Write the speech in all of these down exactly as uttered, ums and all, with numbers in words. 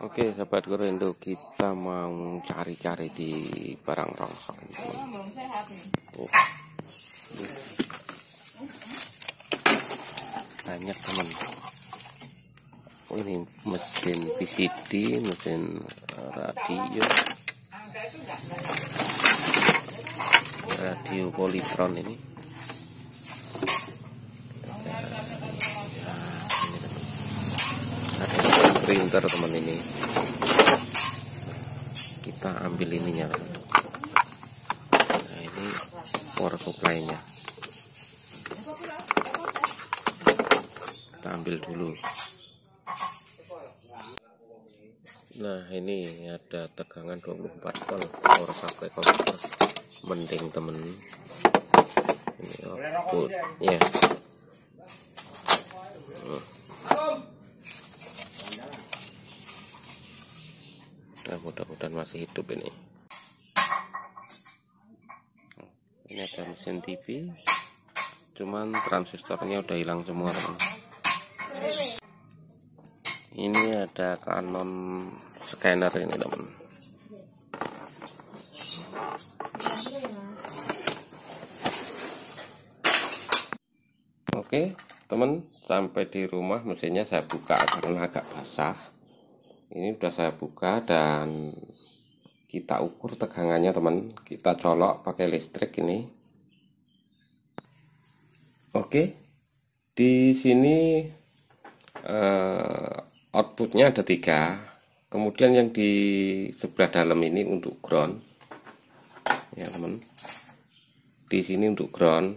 Oke, sahabat Korindo, kita mau cari-cari di barang rongsok ini, teman. Oh. Banyak, teman. Oh, ini mesin V C D, mesin radio, radio Polytron ini. Printer, teman, ini kita ambil ininya, teman. Nah, ini power supply-nya kita ambil dulu. Nah, ini ada tegangan dua puluh empat volt power supply komputer, mending, temen. Ini output ya. Hmm. Nah, mudah-mudahan masih hidup ini. Ini ada mesin T V, cuman transistornya udah hilang semua, teman. Ini ada Canon scanner ini, teman. Oke, teman, sampai di rumah mesinnya saya buka karena agak basah. Ini udah saya buka dan kita ukur tegangannya, teman. Kita colok pakai listrik ini. Oke, di sini eh, outputnya ada tiga. Kemudian yang di sebelah dalam ini untuk ground, ya, teman. Di sini untuk ground.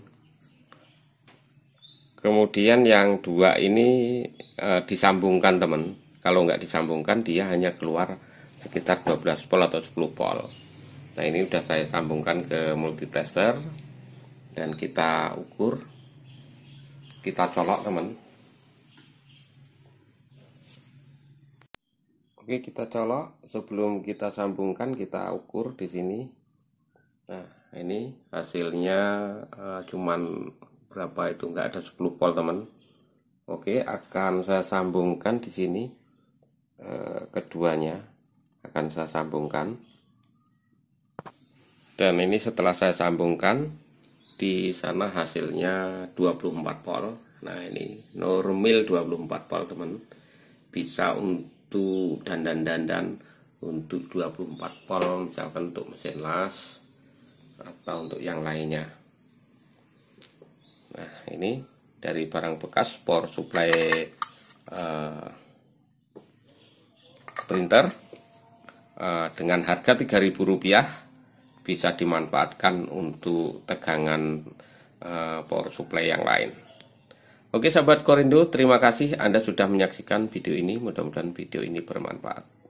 Kemudian yang dua ini eh, disambungkan, teman. Kalau nggak disambungkan, dia hanya keluar sekitar dua belas volt atau sepuluh volt. Nah, ini udah saya sambungkan ke multitester dan kita ukur, kita colok, teman. Oke, kita colok. Sebelum kita sambungkan, kita ukur di sini. Nah, ini hasilnya uh, cuman berapa itu, nggak ada sepuluh volt, teman. Oke, akan saya sambungkan di sini. Keduanya akan saya sambungkan, dan ini setelah saya sambungkan, di sana hasilnya dua puluh empat volt. Nah, ini normal dua puluh empat volt, teman. Bisa untuk dandan-dandan untuk dua puluh empat volt, misalkan untuk mesin las atau untuk yang lainnya. Nah, ini dari barang bekas power supply uh, printer uh, dengan harga tiga ribu rupiah, bisa dimanfaatkan untuk tegangan uh, power supply yang lain. Oke, sahabat Korindo, terima kasih Anda sudah menyaksikan video ini. Mudah-mudahan video ini bermanfaat.